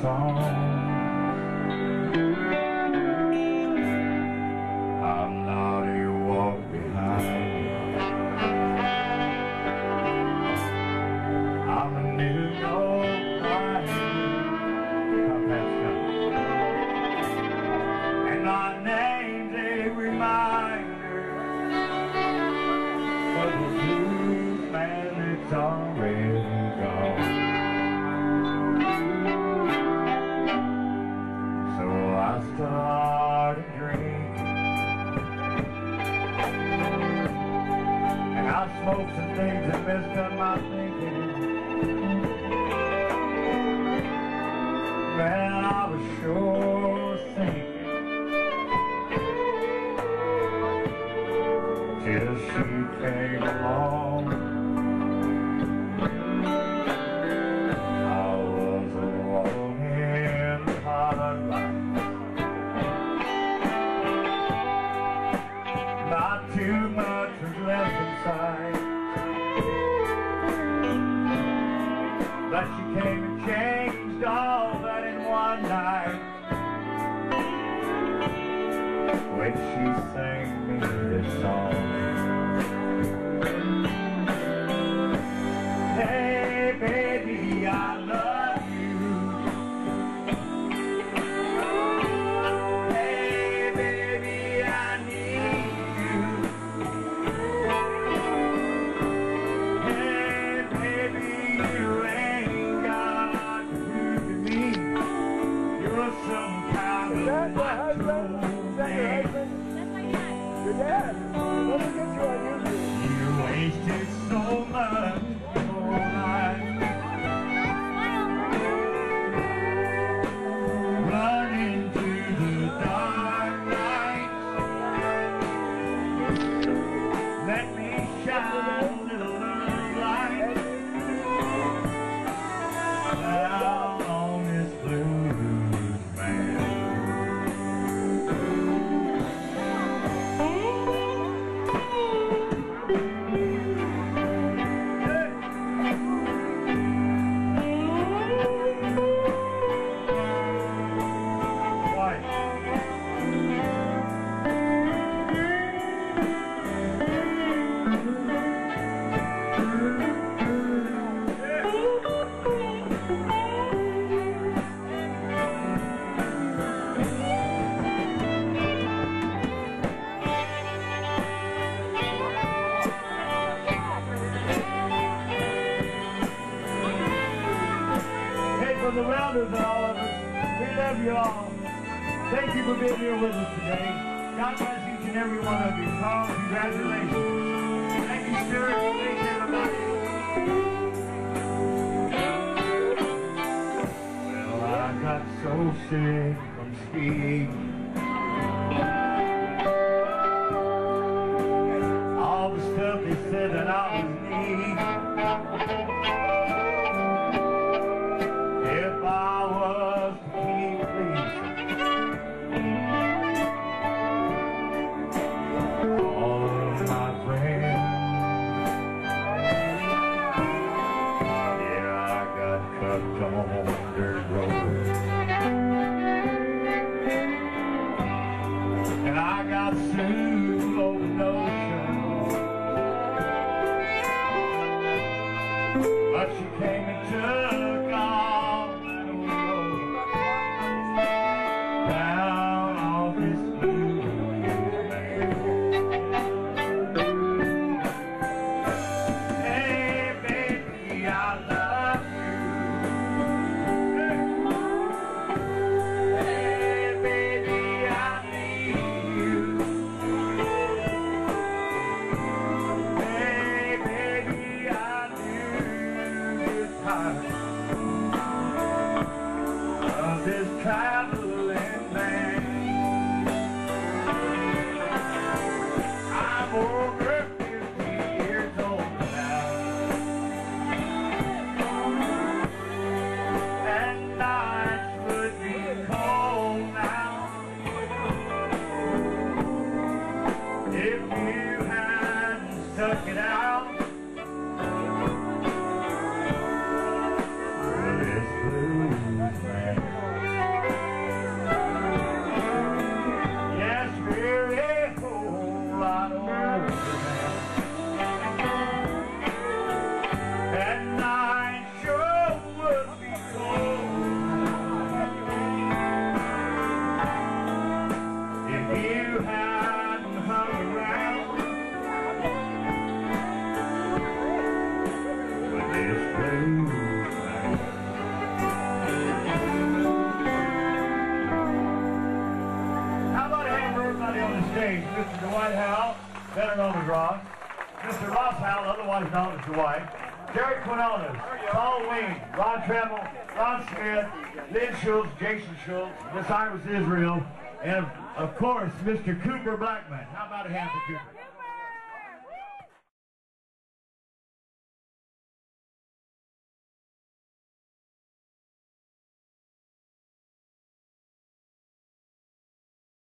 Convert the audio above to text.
song. I'm not a walk behind. I'm a new nobody. And my name's a reminder of the blues man that's already gone. So I start a drink, and I smoke some things that messed up my thinking. Man, I was sure thinking till she came along. I was alone in the hot light. Not too much was left inside, but she came and changed all that in one night, when she sang me this song. Hey baby, I love you. Hey baby, I need you. Hey baby, you ain't got to prove to me you're some kind of macho man. Your dad. Let me get you on YouTube. You wasted so much your life running to the dark night. Let me shine a little light down on this blues man. For the Rounders and all of us, we love you all. Thank you for being here with us today. God bless each and every one of you. Carl, congratulations. Thank you, Stuart. Thanks, everybody. Well, I got so sick from skiing. All the stuff they said that I was needing. If I was to keep pleasing all of my friends, yeah, I got cuffed on dirt roads, and I got sued over notion, but she came and took off down off this blues man. Hey baby, I love you. Hey baby, I need you. Hey baby, I knew this time of this traveling man. I'm over 50 years old now, and nights would be cold now if you hadn't stuck it out. This blues man. Dwight Howell, better known as Ross. Mr. Ross Howell, otherwise known as Dwight. Jerry Quinonez, Paul Wing, Ron Trammell, Ron Smith, Lynn Schultz, Jason Schultz, Miss Iris Israel, and of course, Mr. Cooper Blackman. How about a hand for Cooper?